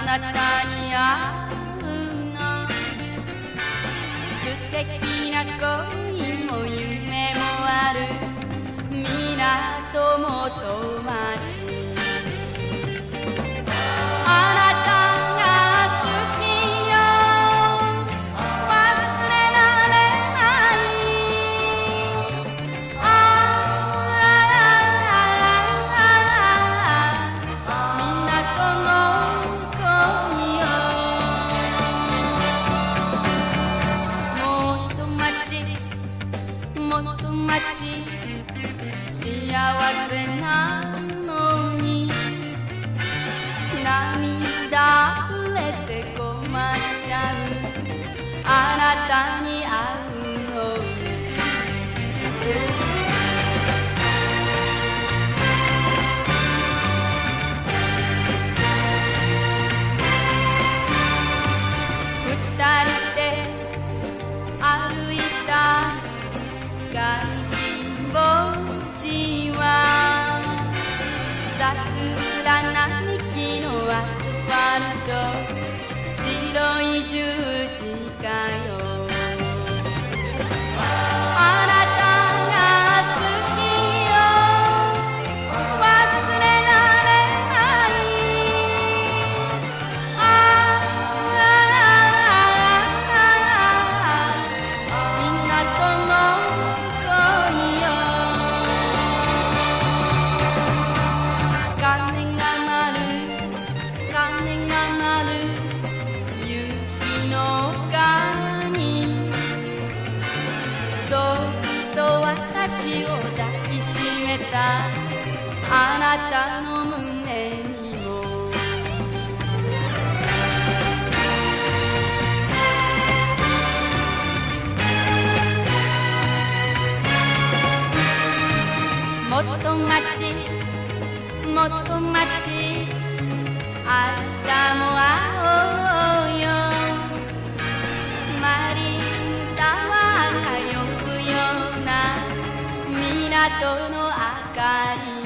なたに会うの素敵な恋も夢もある港元町元町幸せなのに涙あふれて困っちゃうあなたに会うの二人で歩いた外信墓地は桜並木のアスファルト白い十字架よあなたが好きよ忘れられない港の鐘が鳴る夕日の丘にそっと私を抱きしめたあなたの胸にも元町元町明日も会おうよマリンタワーが呼ぶような港の明かり